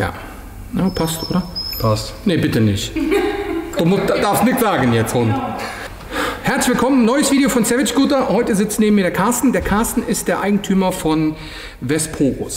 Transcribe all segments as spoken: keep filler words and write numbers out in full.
Ja. Ja, passt, oder? Passt. Nee, bitte nicht. Du musst, darfst nichts sagen jetzt, Hund. Herzlich willkommen, neues Video von Savage Scooter. Heute sitzt neben mir der Carsten. Der Carsten ist der Eigentümer von Vesporus.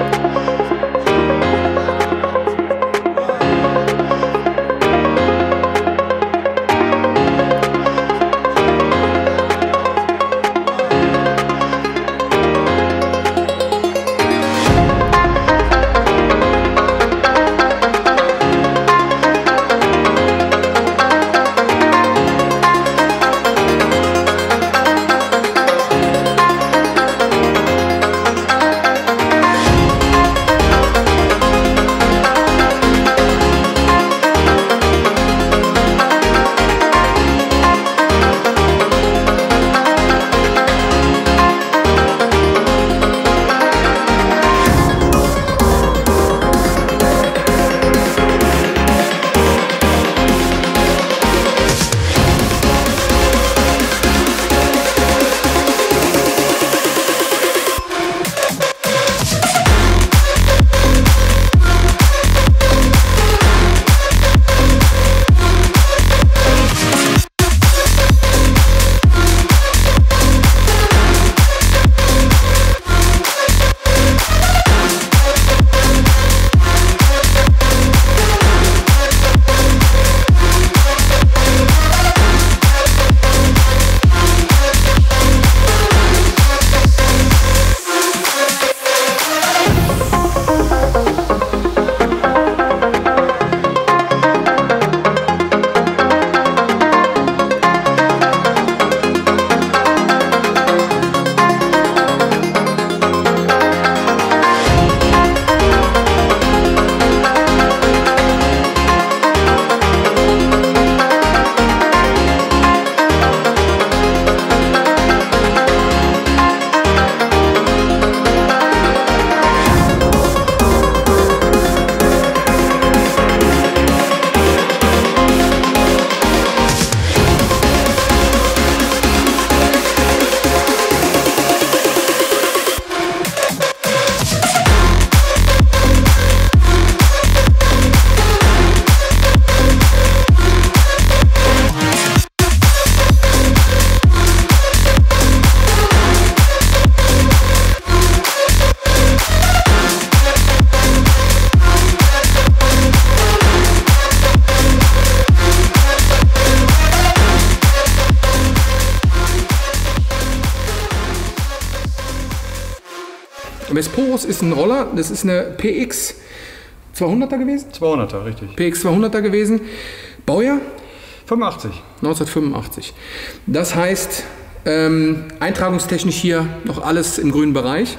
Vesporus ist ein Roller, das ist eine P X zweihunderter gewesen? zweihunderter, richtig. P X zweihunderter gewesen. Baujahr? fünfundachtzig. neunzehnhundertfünfundachtzig. Das heißt, ähm, eintragungstechnisch hier noch alles im grünen Bereich.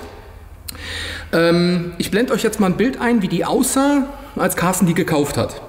Ähm, ich blende euch jetzt mal ein Bild ein, wie die aussah, als Carsten die gekauft hat.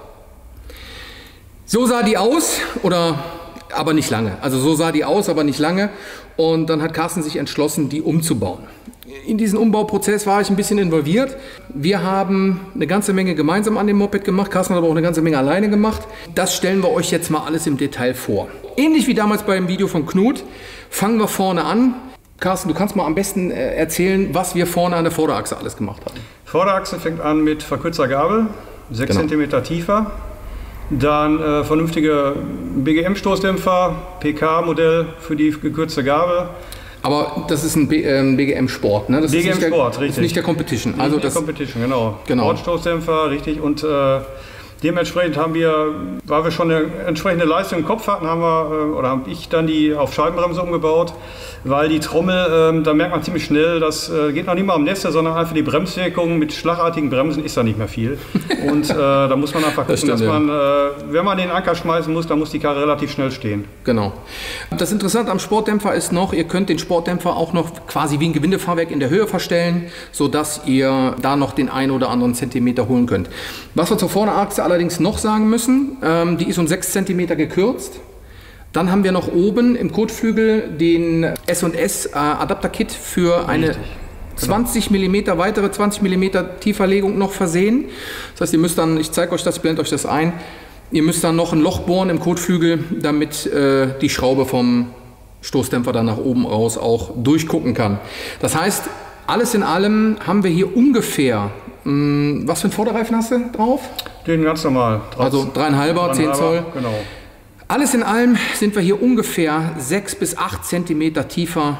So sah die aus, oder aber nicht lange. Also so sah die aus, aber nicht lange. Und dann hat Carsten sich entschlossen, die umzubauen. In diesen Umbauprozess war ich ein bisschen involviert. Wir haben eine ganze Menge gemeinsam an dem Moped gemacht. Carsten hat aber auch eine ganze Menge alleine gemacht. Das stellen wir euch jetzt mal alles im Detail vor. Ähnlich wie damals beim Video von Knut, fangen wir vorne an. Carsten, du kannst mal am besten erzählen, was wir vorne an der Vorderachse alles gemacht haben. Vorderachse fängt an mit verkürzter Gabel, sechs Genau. Zentimeter tiefer. Dann äh, vernünftige B G M-Stoßdämpfer, P K-Modell für die gekürzte Gabel. Aber das ist ein B G M-Sport, ne? Das B G M-Sport, richtig. richtig. Ist nicht der Competition. Nicht Also der das Competition, genau. Genau. Sportstoßdämpfer, richtig. Und äh, dementsprechend haben wir, weil wir schon eine entsprechende Leistung im Kopf hatten, haben wir, äh, oder habe ich dann die auf Scheibenbremse umgebaut, weil die Trommel, äh, da merkt man ziemlich schnell, das äh, geht noch nicht mal am Nester, sondern einfach die Bremswirkung. Mit schlagartigen Bremsen ist da nicht mehr viel. Und äh, da muss man einfach gucken, das stimmt, dass man, ja. äh, wenn man den Anker schmeißen muss, dann muss die Karre relativ schnell stehen. Genau. Das Interessante am Sportdämpfer ist noch, ihr könnt den Sportdämpfer auch noch quasi wie ein Gewindefahrwerk in der Höhe verstellen, sodass ihr da noch den einen oder anderen Zentimeter holen könnt. Was wir zur Vorderachse allerdings noch sagen müssen, ähm, die ist um sechs Zentimeter gekürzt. Dann haben wir noch oben im Kotflügel den S und S äh, Adapter-Kit für eine Richtig. zwanzig Millimeter, weitere zwanzig Millimeter Tieferlegung noch versehen. Das heißt, ihr müsst dann, ich zeige euch das, ich blende euch das ein, ihr müsst dann noch ein Loch bohren im Kotflügel, damit äh, die Schraube vom Stoßdämpfer dann nach oben raus auch durchgucken kann. Das heißt, alles in allem haben wir hier ungefähr Was für einen Vorderreifen hast du drauf? Den ganz normal. Also dreieinhalber, zehn Zoll. Genau. Alles in allem sind wir hier ungefähr sechs bis acht Zentimeter tiefer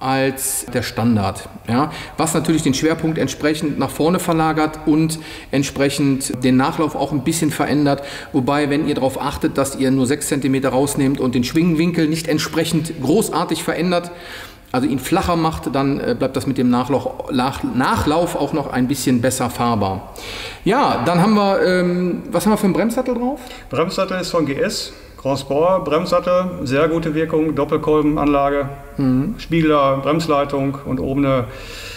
als der Standard. Ja, was natürlich den Schwerpunkt entsprechend nach vorne verlagert und entsprechend den Nachlauf auch ein bisschen verändert. Wobei, wenn ihr darauf achtet, dass ihr nur sechs Zentimeter rausnehmt und den Schwingwinkel nicht entsprechend großartig verändert, also ihn flacher macht, dann bleibt das mit dem Nachlauf, Nachlauf auch noch ein bisschen besser fahrbar. Ja, dann haben wir, ähm, was haben wir für einen Bremssattel drauf? Bremssattel ist von G S. Grand Sport, Bremssattel, sehr gute Wirkung, Doppelkolbenanlage, mhm. Spiegler, Bremsleitung und oben eine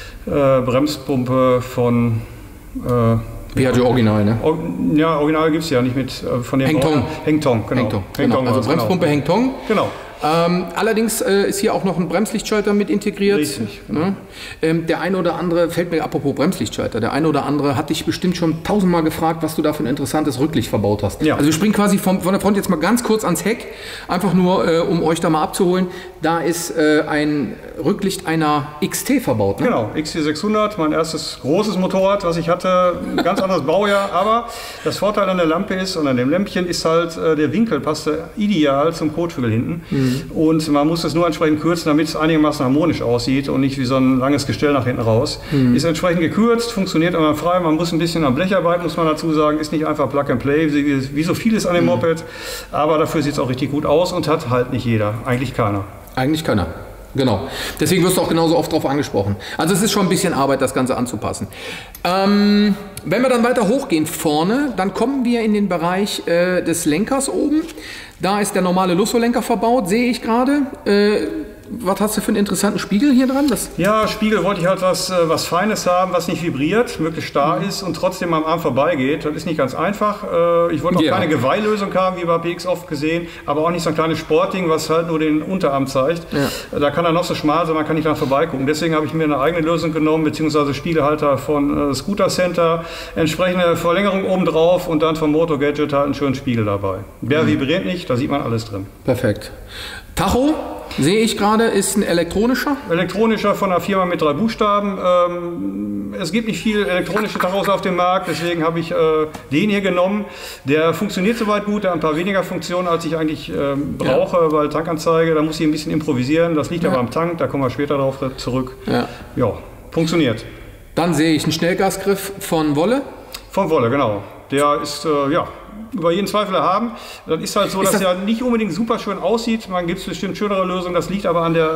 äh, Bremspumpe von äh, Piaggio Original, ne? Or, ja, Original gibt es ja nicht mit äh, von dem Hengtong. Hengtong, genau. Hengtong, genau. Also Bremspumpe genau. Hengtong. Genau. Ähm, allerdings äh, ist hier auch noch ein Bremslichtschalter mit integriert. Richtig. Genau. Ne? Ähm, der eine oder andere, fällt mir apropos Bremslichtschalter, der eine oder andere hat dich bestimmt schon tausendmal gefragt, was du da für ein interessantes Rücklicht verbaut hast. Ja. Also wir springen quasi vom, von der Front jetzt mal ganz kurz ans Heck, einfach nur, äh, um euch da mal abzuholen. Da ist äh, ein Rücklicht einer X T verbaut. Ne? Genau, X T sechshundert, mein erstes großes Motorrad, was ich hatte, ein ganz anderes Baujahr, aber das Vorteil an der Lampe ist und an dem Lämpchen ist halt, äh, der Winkel passte ideal zum Kotflügel hinten. Mhm. Und man muss es nur entsprechend kürzen, damit es einigermaßen harmonisch aussieht und nicht wie so ein langes Gestell nach hinten raus. Mhm. Ist entsprechend gekürzt, funktioniert aber frei. Man muss ein bisschen am Blech arbeiten, muss man dazu sagen. Ist nicht einfach Plug and Play, wie, wie so vieles an dem mhm. Moped. Aber dafür sieht es auch richtig gut aus und hat halt nicht jeder. Eigentlich keiner. Eigentlich keiner. Genau. Deswegen wirst du auch genauso oft darauf angesprochen. Also es ist schon ein bisschen Arbeit, das Ganze anzupassen. Ähm, wenn wir dann weiter hochgehen vorne, dann kommen wir in den Bereich äh, des Lenkers oben. Da ist der normale Lusso-Lenker verbaut, sehe ich gerade. Äh, was hast du für einen interessanten Spiegel hier dran? Das ja, Spiegel wollte ich halt was, was Feines haben, was nicht vibriert, möglichst starr mhm. ist und trotzdem am Arm vorbeigeht. Das ist nicht ganz einfach. Ich wollte auch yeah. keine Geweihlösung haben, wie bei P X oft gesehen, aber auch nicht so ein kleines Sportding, was halt nur den Unterarm zeigt. Ja. Da kann er noch so schmal sein, man kann nicht dran vorbeigucken. Deswegen habe ich mir eine eigene Lösung genommen, beziehungsweise Spiegelhalter von Scooter Center, entsprechende Verlängerung oben drauf und dann vom Motor Gadget halt einen schönen Spiegel dabei. Der mhm. vibriert nicht, da sieht man alles drin. Perfekt. Tacho, sehe ich gerade, ist ein elektronischer? Elektronischer von einer Firma mit drei Buchstaben. Ähm, es gibt nicht viel elektronische Tachos auf dem Markt, deswegen habe ich äh, den hier genommen. Der funktioniert soweit gut, der hat ein paar weniger Funktionen, als ich eigentlich ähm, brauche, ja. weil Tankanzeige, da muss ich ein bisschen improvisieren. Das liegt ja. aber am Tank, da kommen wir später darauf zurück. Ja. ja, funktioniert. Dann sehe ich einen Schnellgasgriff von Wolle. Von Wolle, genau. Der ist, äh, ja, über jeden Zweifel haben. Das ist halt so, ist dass er nicht unbedingt super schön aussieht. Man gibt es bestimmt schönere Lösungen. Das liegt aber an der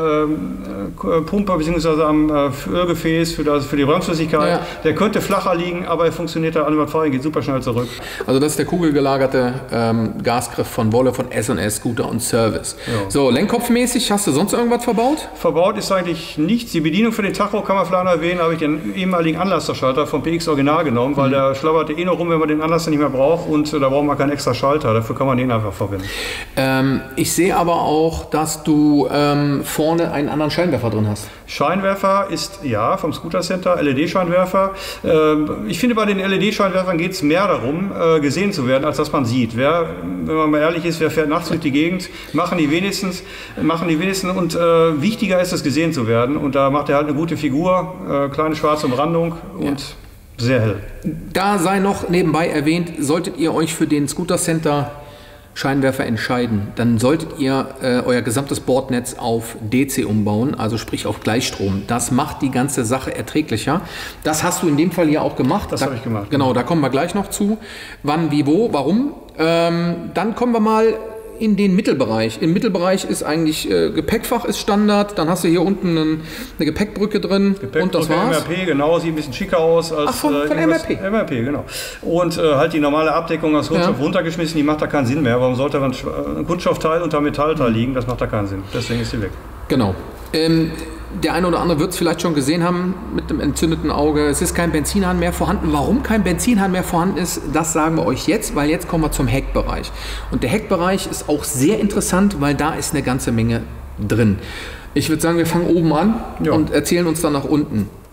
äh, Pumpe bzw. am äh, Ölgefäß für, das, für die Bremsflüssigkeit. Ja. Der könnte flacher liegen, aber er funktioniert da einwandfrei, geht super schnell zurück. Also das ist der kugelgelagerte ähm, Gasgriff von Wolle von S und S Scooter und Service. Ja. So, lenkkopfmäßig, hast du sonst irgendwas verbaut? Verbaut ist eigentlich nichts. Die Bedienung für den Tacho kann man vielleicht noch erwähnen. Da habe ich den ehemaligen Anlasserschalter vom P X Original genommen, weil mhm. der schlabberte eh noch rum, wenn man den Anlasser nicht mehr braucht und äh, da braucht man keinen extra Schalter, dafür kann man den einfach verwenden. Ähm, ich sehe aber auch, dass du ähm, vorne einen anderen Scheinwerfer drin hast. Scheinwerfer ist, ja, vom Scooter Center, L E D-Scheinwerfer. Ähm, ich finde, bei den L E D-Scheinwerfern geht es mehr darum, äh, gesehen zu werden, als dass man sieht. Wer, wenn man mal ehrlich ist, wer fährt nachts durch die Gegend, machen die wenigstens, machen die wenigsten und äh, wichtiger ist es, gesehen zu werden. Und da macht er halt eine gute Figur, äh, kleine schwarze Umrandung und ja. sehr hell. Da sei noch nebenbei erwähnt, solltet ihr euch für den Scooter Center Scheinwerfer entscheiden, dann solltet ihr äh, euer gesamtes Bordnetz auf D C umbauen, also sprich auf Gleichstrom. Das macht die ganze Sache erträglicher. Das hast du in dem Fall hier auch gemacht. Das habe ich gemacht. Genau, da kommen wir gleich noch zu. Wann, wie, wo, warum. Ähm, dann kommen wir mal in den Mittelbereich. Im Mittelbereich ist eigentlich äh, Gepäckfach ist Standard, dann hast du hier unten einen, eine Gepäckbrücke drin Gepäckbrücke, und das war's. M R P, genau, sieht ein bisschen schicker aus als Ach, von, von äh, M R P. M R P, genau. Und äh, halt die normale Abdeckung aus Kunststoff ja. runtergeschmissen, die macht da keinen Sinn mehr. Warum sollte ein, ein Kunststoffteil unter Metallteil liegen? Das macht da keinen Sinn. Deswegen ist sie weg. Genau. Ähm, der eine oder andere wird es vielleicht schon gesehen haben mit dem entzündeten Auge. Es ist kein Benzinhahn mehr vorhanden. Warum kein Benzinhahn mehr vorhanden ist, das sagen wir euch jetzt, weil jetzt kommen wir zum Heckbereich. Und der Heckbereich ist auch sehr interessant, weil da ist eine ganze Menge drin. Ich würde sagen, wir fangen oben an ja. und erzählen uns dann nach unten.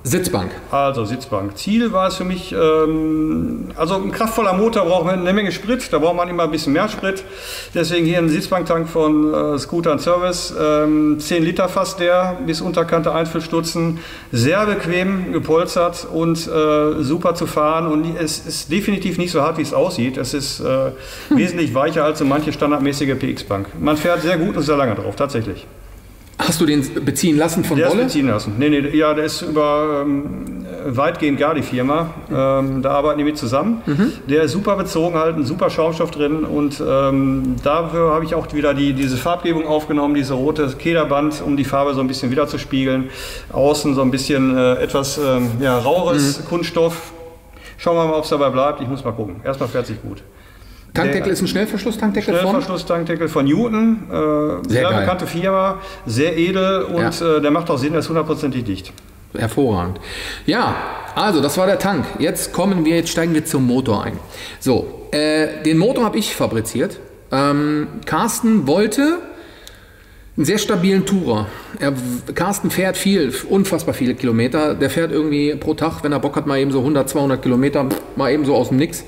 Sitzbank. Also Sitzbank. Ziel war es für mich, ähm, also ein kraftvoller Motor braucht man eine Menge Sprit, da braucht man immer ein bisschen mehr Sprit. Deswegen hier ein Sitzbanktank von äh, Scooter Service, ähm, zehn Liter fast der, bis Unterkante Einfüllstutzen. Sehr bequem, gepolstert und äh, super zu fahren. Und es ist definitiv nicht so hart, wie es aussieht. Es ist äh, wesentlich weicher als so manche standardmäßige P X-Bank. Man fährt sehr gut und sehr lange drauf, tatsächlich. Hast du den beziehen lassen von Der Bolle? ist beziehen lassen. Nee, nee, ja, der ist über ähm, weitgehend gar die Firma. Ähm, da arbeiten die mit zusammen. Mhm. Der ist super bezogen, halt ein super Schaumstoff drin. Und ähm, dafür habe ich auch wieder die, diese Farbgebung aufgenommen, diese rote Kederband, um die Farbe so ein bisschen wieder zu spiegeln. Außen so ein bisschen äh, etwas ähm, ja, raueres mhm. Kunststoff. Schauen wir mal, ob es dabei bleibt. Ich muss mal gucken. Erstmal fährt sich gut. Tankdeckel ist ein Schnellverschlusstankdeckel von? Schnellverschlusstankdeckel von Newton, äh, sehr, sehr bekannte Firma, sehr edel und ja. äh, der macht auch Sinn, der ist hundertprozentig dicht. Hervorragend. Ja, also das war der Tank. Jetzt kommen wir, jetzt steigen wir zum Motor ein. So, äh, den Motor habe ich fabriziert. Ähm, Carsten wollte einen sehr stabilen Tourer. Er, Carsten fährt viel, unfassbar viele Kilometer. Der fährt irgendwie pro Tag, wenn er Bock hat, mal eben so hundert, zweihundert Kilometer, mal eben so aus dem Nix.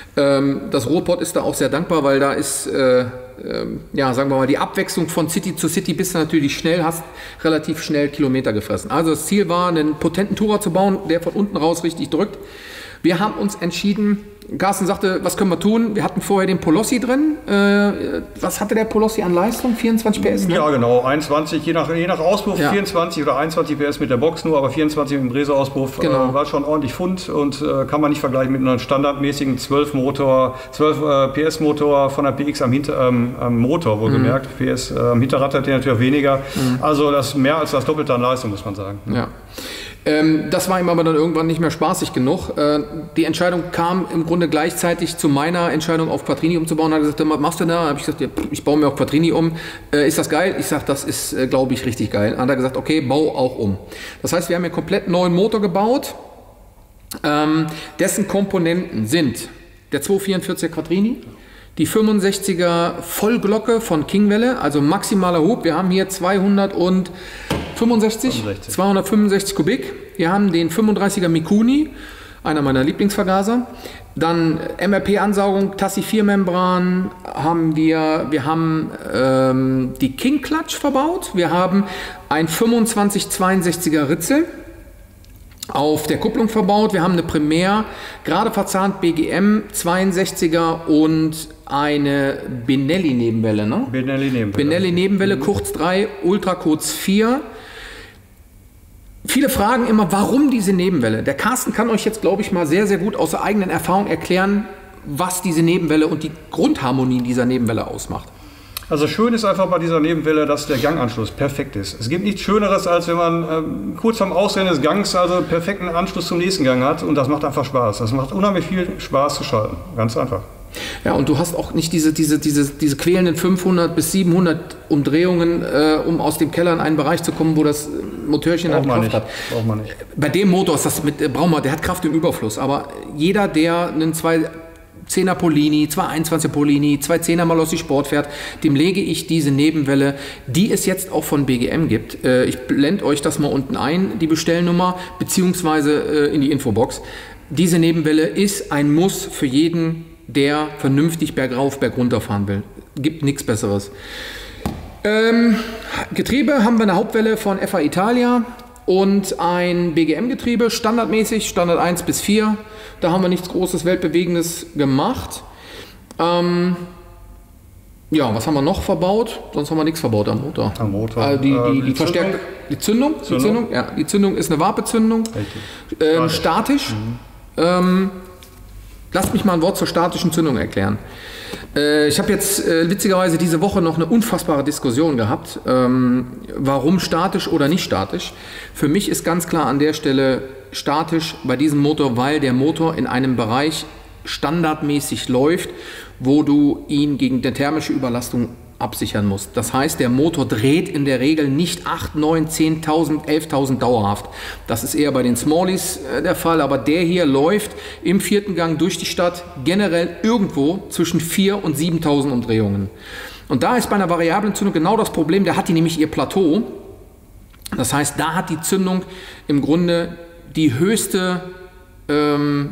Das Ruhrpott ist da auch sehr dankbar, weil da ist, äh, äh, ja, sagen wir mal, die Abwechslung von City zu City bist du natürlich schnell, hast relativ schnell Kilometer gefressen. Also das Ziel war, einen potenten Tourer zu bauen, der von unten raus richtig drückt. Wir haben uns entschieden, Carsten sagte, was können wir tun? Wir hatten vorher den Polossi drin. Äh, was hatte der Polossi an Leistung? vierundzwanzig P S? Ne? Ja, genau. einundzwanzig, je nach, je nach Auspuff, ja. vierundzwanzig oder einundzwanzig P S mit der Box nur, aber vierundzwanzig mit dem Brise-Auspuff. Genau. Äh, war schon ordentlich Fund und äh, kann man nicht vergleichen mit einem standardmäßigen zwölf Motor, zwölf äh, P S Motor von der P X am, Hinter, ähm, am Motor, wohlgemerkt. Mhm. P S äh, am Hinterrad hat der natürlich auch weniger. Mhm. Also das mehr als das Doppelte an Leistung, muss man sagen. Ja. Das war ihm aber dann irgendwann nicht mehr spaßig genug. Die Entscheidung kam im Grunde gleichzeitig zu meiner Entscheidung, auf Quattrini umzubauen. Er hat gesagt, was machst du da? Da habe ich gesagt, ja, ich baue mir auf Quattrini um. Ist das geil? Ich sage, das ist, glaube ich, richtig geil. Dann hat er gesagt, okay, bau auch um. Das heißt, wir haben einen komplett neuen Motor gebaut. Dessen Komponenten sind der zweihundertvierundvierziger Quattrini, die fünfundsechziger Vollglocke von Kingwelle, also maximaler Hub. Wir haben hier zweihundertfünfundsechzig, zweihundertfünfundsechzig Kubik. Wir haben den fünfunddreißiger Mikuni, einer meiner Lieblingsvergaser. Dann M R P-Ansaugung, Tassi vier Membran haben wir. Wir haben ähm, die King Clutch verbaut. Wir haben ein fünfundzwanzig zweiundsechziger Ritzel auf der Kupplung verbaut. Wir haben eine Primär, gerade verzahnt B G M zweiundsechziger und eine Benelli-Nebenwelle. Ne? Benelli-Nebenwelle. Benelli-Nebenwelle, mhm. Kurz drei, Ultra kurz vier. Viele fragen immer, warum diese Nebenwelle? Der Carsten kann euch jetzt, glaube ich, mal sehr, sehr gut aus der eigenen Erfahrung erklären, was diese Nebenwelle und die Grundharmonie dieser Nebenwelle ausmacht. Also schön ist einfach bei dieser Nebenwelle, dass der Ganganschluss perfekt ist. Es gibt nichts Schöneres, als wenn man ähm, kurz vorm Ausrennen des Gangs also perfekten Anschluss zum nächsten Gang hat und das macht einfach Spaß. Das macht unheimlich viel Spaß zu schalten. Ganz einfach. Ja, und du hast auch nicht diese, diese, diese, diese quälenden fünfhundert bis siebenhundert Umdrehungen, äh, um aus dem Keller in einen Bereich zu kommen, wo das Motörchen dann Kraft hat. Braucht man nicht. Bei dem Motor ist das mit, äh, braucht man, der hat Kraft im Überfluss, aber jeder, der einen zwei zehner Polini, zwei einundzwanziger Polini, zwei zehner Malossi Sport fährt, dem lege ich diese Nebenwelle, die es jetzt auch von B G M gibt. Äh, ich blende euch das mal unten ein, die Bestellnummer, beziehungsweise äh, in die Infobox. Diese Nebenwelle ist ein Muss für jeden, der vernünftig bergauf, bergunter fahren will. Gibt nichts Besseres. Ähm, Getriebe haben wir eine Hauptwelle von F A Italia und ein B G M-Getriebe, standardmäßig, Standard eins bis vier. Da haben wir nichts Großes, Weltbewegendes gemacht. Ähm, ja, was haben wir noch verbaut? Sonst haben wir nichts verbaut am Motor. Am Motor. Also die, die, die, äh, verstärkte, die Zündung, Zündung? Die Zündung, ja, die Zündung ist eine Vapezündung. Ähm, statisch. Mhm. Ähm, lasst mich mal ein Wort zur statischen Zündung erklären. Äh, ich habe jetzt äh, witzigerweise diese Woche noch eine unfassbare Diskussion gehabt, ähm, warum statisch oder nicht statisch. Für mich ist ganz klar an der Stelle statisch bei diesem Motor, weil der Motor in einem Bereich standardmäßig läuft, wo du ihn gegen die thermische Überlastung absichern musst. Das heißt, der Motor dreht in der Regel nicht acht, neun, zehntausend, elftausend dauerhaft. Das ist eher bei den Smallies äh, der Fall, aber der hier läuft im vierten Gang durch die Stadt generell irgendwo zwischen viertausend und siebentausend Umdrehungen. Und da ist bei einer variablen Zündung genau das Problem, da hat die nämlich ihr Plateau. Das heißt, da hat die Zündung im Grunde die höchste ähm,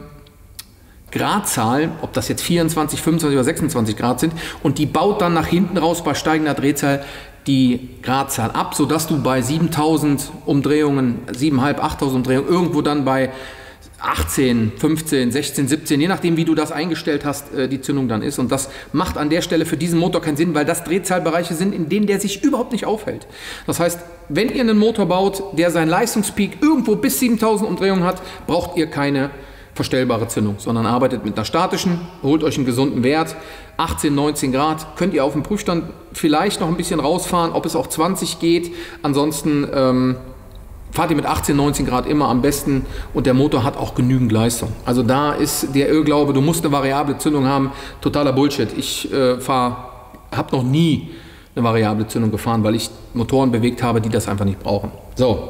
Gradzahl, ob das jetzt vierundzwanzig, fünfundzwanzig oder sechsundzwanzig Grad sind, und die baut dann nach hinten raus bei steigender Drehzahl die Gradzahl ab, sodass du bei siebentausend Umdrehungen, siebentausendfünfhundert, achttausend Umdrehungen irgendwo dann bei achtzehn, fünfzehn, sechzehn, siebzehn, je nachdem, wie du das eingestellt hast, die Zündung dann ist. Und das macht an der Stelle für diesen Motor keinen Sinn, weil das Drehzahlbereiche sind, in denen der sich überhaupt nicht aufhält. Das heißt, wenn ihr einen Motor baut, der seinen Leistungspeak irgendwo bis siebentausend Umdrehungen hat, braucht ihr keine verstellbare Zündung, sondern arbeitet mit einer statischen, holt euch einen gesunden Wert, achtzehn, neunzehn Grad, könnt ihr auf dem Prüfstand vielleicht noch ein bisschen rausfahren, ob es auch zwanzig geht, ansonsten ähm, fahrt ihr mit achtzehn, neunzehn Grad immer am besten und der Motor hat auch genügend Leistung. Also da ist der Irrglaube, du musst eine variable Zündung haben, totaler Bullshit. Ich äh, fahre, habe noch nie eine variable Zündung gefahren, weil ich Motoren bewegt habe, die das einfach nicht brauchen. So.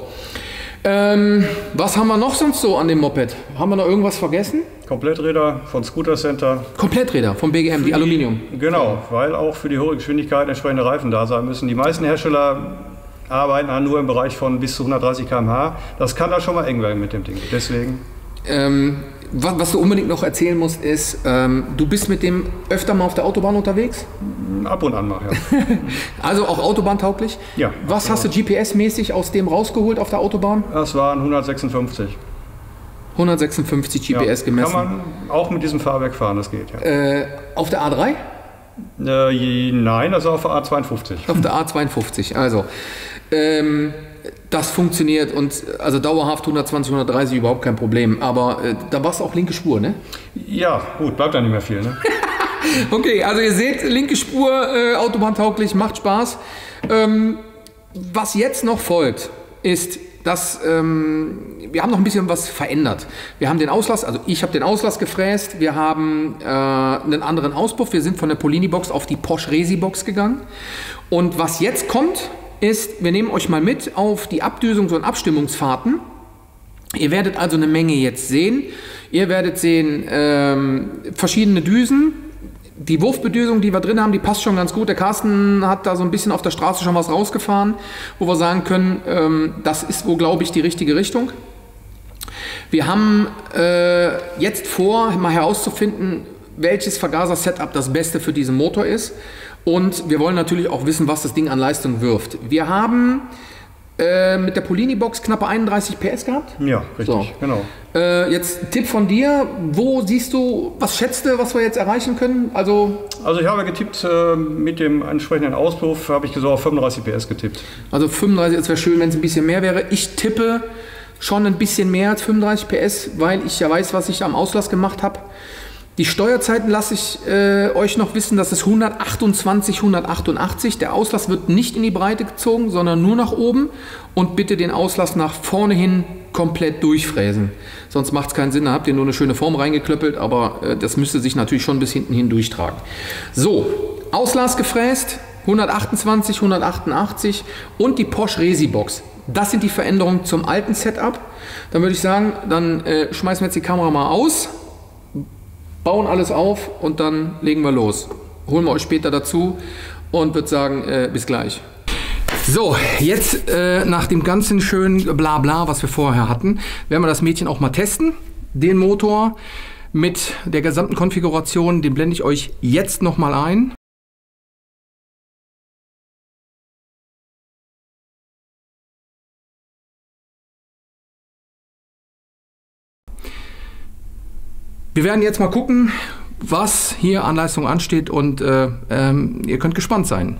Ähm, was haben wir noch sonst so an dem Moped? Haben wir noch irgendwas vergessen? Kompletträder von Scooter Center. Kompletträder vom B G M, die, die Aluminium. Genau, weil auch für die hohe Geschwindigkeit entsprechende Reifen da sein müssen. Die meisten Hersteller arbeiten nur im Bereich von bis zu hundertdreißig Kilometer pro Stunde. Das kann da schon mal eng werden mit dem Ding. Deswegen. Ähm, was, was du unbedingt noch erzählen musst, ist, ähm, du bist mit dem öfter mal auf der Autobahn unterwegs? Ab und an mal, ja. Also auch autobahntauglich? Ja. Was hast du G P S-mäßig aus dem rausgeholt auf der Autobahn? Das waren hundertsechsundfünfzig. hundertsechsundfünfzig G P S ja, gemessen. Kann man auch mit diesem Fahrwerk fahren, das geht. Ja. Äh, auf der A drei? Äh, nein, also auf der A zweiundfünfzig. Auf der A zweiundfünfzig, also. Ähm, das funktioniert und also dauerhaft hundertzwanzig, hundertdreißig überhaupt kein Problem. Aber äh, da war es auch linke Spur, ne? Ja, gut, bleibt da nicht mehr viel, ne? Okay, also ihr seht, linke Spur, äh, autobahntauglich, macht Spaß. Ähm, was jetzt noch folgt, ist, dass ähm, wir haben noch ein bisschen was verändert. Wir haben den Auslass, also ich habe den Auslass gefräst, wir haben äh, einen anderen Auspuff, wir sind von der Polini-Box auf die Porsche Resi-Box gegangen. Und was jetzt kommt, ist, wir nehmen euch mal mit auf die Abdüsungs- und Abstimmungsfahrten. Ihr werdet also eine Menge jetzt sehen. Ihr werdet sehen ähm, verschiedene Düsen. Die Wurfbedüsung, die wir drin haben, die passt schon ganz gut. Der Carsten hat da so ein bisschen auf der Straße schon was rausgefahren, wo wir sagen können, ähm, das ist wohl, glaube ich, die richtige Richtung. Wir haben äh, jetzt vor, mal herauszufinden, welches Vergaser-Setup das Beste für diesen Motor ist. Und wir wollen natürlich auch wissen, was das Ding an Leistung wirft. Wir haben äh, mit der Polini-Box knappe einunddreißig P S gehabt. Ja, richtig, so. Genau. Äh, jetzt ein Tipp von dir, wo siehst du, was schätzt du, was wir jetzt erreichen können? Also, also ich habe getippt, äh, mit dem entsprechenden Auspuff habe ich so auf fünfunddreißig P S getippt. Also fünfunddreißig, es wäre schön, wenn es ein bisschen mehr wäre. Ich tippe schon ein bisschen mehr als fünfunddreißig P S, weil ich ja weiß, was ich am Auslass gemacht habe. Die Steuerzeiten lasse ich äh, euch noch wissen, das ist hundertachtundzwanzig, hundertachtundachtzig. Der Auslass wird nicht in die Breite gezogen, sondern nur nach oben. Und bitte den Auslass nach vorne hin komplett durchfräsen. Sonst macht es keinen Sinn, da habt ihr nur eine schöne Form reingeklöppelt, aber äh, das müsste sich natürlich schon bis hinten hin durchtragen. So, Auslass gefräst, hundertachtundzwanzig, hundertachtundachtzig und die Porsche Resi-Box. Das sind die Veränderungen zum alten Setup. Dann würde ich sagen, dann äh, schmeißen wir jetzt die Kamera mal aus. Bauen alles auf und dann legen wir los. Holen wir euch später dazu und würde sagen, äh, bis gleich. So, jetzt äh, nach dem ganzen schönen Blabla, was wir vorher hatten, werden wir das Mädchen auch mal testen. Den Motor mit der gesamten Konfiguration, den blende ich euch jetzt nochmal ein. Wir werden jetzt mal gucken, was hier an Leistung ansteht und äh, ähm, ihr könnt gespannt sein.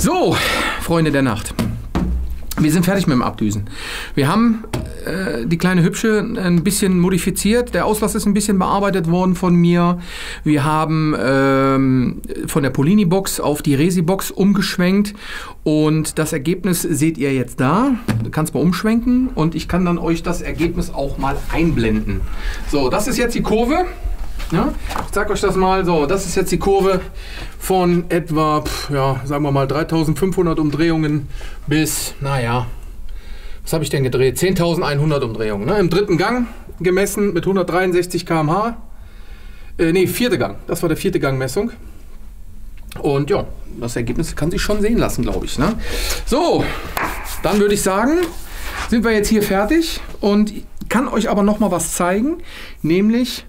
So, Freunde der Nacht. Wir sind fertig mit dem Abdüsen. Wir haben äh, die kleine Hübsche ein bisschen modifiziert. Der Auslass ist ein bisschen bearbeitet worden von mir. Wir haben ähm, von der Polini-Box auf die Resi-Box umgeschwenkt. Und das Ergebnis seht ihr jetzt da. Du kannst mal umschwenken und ich kann dann euch das Ergebnis auch mal einblenden. So, das ist jetzt die Kurve. Ja, ich zeige euch das mal. So, das ist jetzt die Kurve von etwa, pf, ja, sagen wir mal dreitausendfünfhundert Umdrehungen bis, naja, was habe ich denn gedreht? zehntausendeinhundert Umdrehungen. Ne? Im dritten Gang gemessen mit hundertdreiundsechzig Kilometer pro Stunde. Äh, nee, vierte Gang. Das war der vierte Gang-Messung. Und ja, das Ergebnis kann sich schon sehen lassen, glaube ich. Ne? So, dann würde ich sagen, sind wir jetzt hier fertig und kann euch aber noch mal was zeigen, nämlich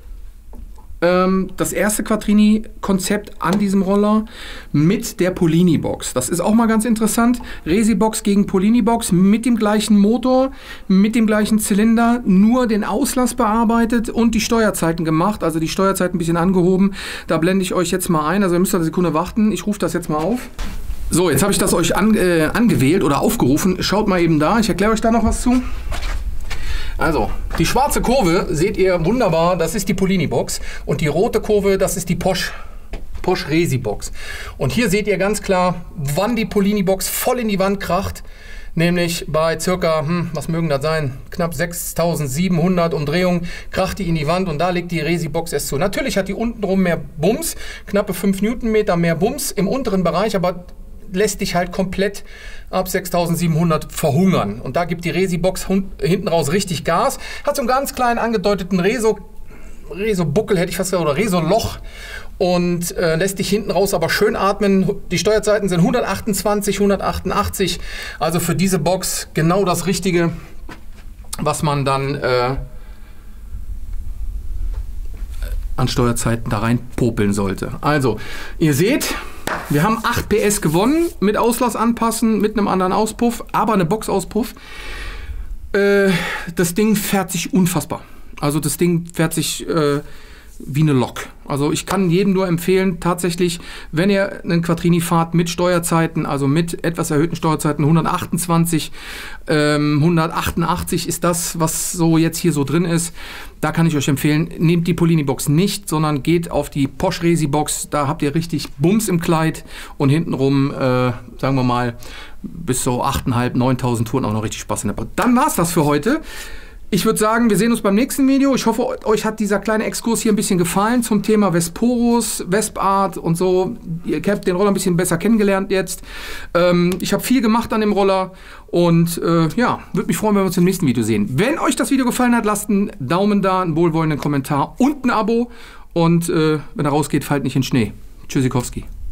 das erste Quattrini-Konzept an diesem Roller mit der Polini-Box. Das ist auch mal ganz interessant. Resi-Box gegen Polini-Box mit dem gleichen Motor, mit dem gleichen Zylinder, nur den Auslass bearbeitet und die Steuerzeiten gemacht. Also die Steuerzeiten ein bisschen angehoben. Da blende ich euch jetzt mal ein. Also ihr müsst eine Sekunde warten. Ich rufe das jetzt mal auf. So, jetzt habe ich das euch an, äh, angewählt oder aufgerufen. Schaut mal eben da. Ich erkläre euch da noch was zu. Also, die schwarze Kurve seht ihr wunderbar, das ist die Polini-Box. Und die rote Kurve, das ist die Porsche, Porsche Resi-Box. Und hier seht ihr ganz klar, wann die Polini-Box voll in die Wand kracht. Nämlich bei circa, hm, was mögen das sein, knapp sechstausendsiebenhundert Umdrehungen kracht die in die Wand und da legt die Resi-Box es zu. Natürlich hat die untenrum mehr Bums, knappe fünf Newtonmeter mehr Bums im unteren Bereich, aber lässt dich halt komplett ab sechstausendsiebenhundert verhungern. Und da gibt die Resi-Box hinten raus richtig Gas. Hat so einen ganz kleinen angedeuteten Reso, Reso-Buckel, hätte ich fast gesagt, oder Reso-Loch. Und äh, lässt dich hinten raus aber schön atmen. Die Steuerzeiten sind hundertachtundzwanzig, hundertachtundachtzig. Also für diese Box genau das Richtige, was man dann äh, an Steuerzeiten da rein popeln sollte. Also, ihr seht, wir haben acht P S gewonnen mit Auslass anpassen, mit einem anderen Auspuff, aber eine Boxauspuff. Äh, das Ding fährt sich unfassbar. Also das Ding fährt sich äh, wie eine Lok. Also ich kann jedem nur empfehlen, tatsächlich, wenn ihr einen Quattrini fahrt mit Steuerzeiten, also mit etwas erhöhten Steuerzeiten, hundertachtundzwanzig, ähm, hundertachtundachtzig ist das, was so jetzt hier so drin ist. Da kann ich euch empfehlen, nehmt die Polini-Box nicht, sondern geht auf die Porsche Resi-Box. Da habt ihr richtig Bums im Kleid und hintenrum, äh, sagen wir mal, bis so achttausendfünfhundert, neuntausend Touren auch noch richtig Spaß in der Box. Dann war's das für heute. Ich würde sagen, wir sehen uns beim nächsten Video. Ich hoffe, euch hat dieser kleine Exkurs hier ein bisschen gefallen zum Thema Vesporus, Vespart und so. Ihr habt den Roller ein bisschen besser kennengelernt jetzt. Ähm, ich habe viel gemacht an dem Roller und äh, ja, würde mich freuen, wenn wir uns im nächsten Video sehen. Wenn euch das Video gefallen hat, lasst einen Daumen da, einen wohlwollenden Kommentar und ein Abo. Und äh, wenn er rausgeht, fallt nicht in Schnee. Tschüssikowski.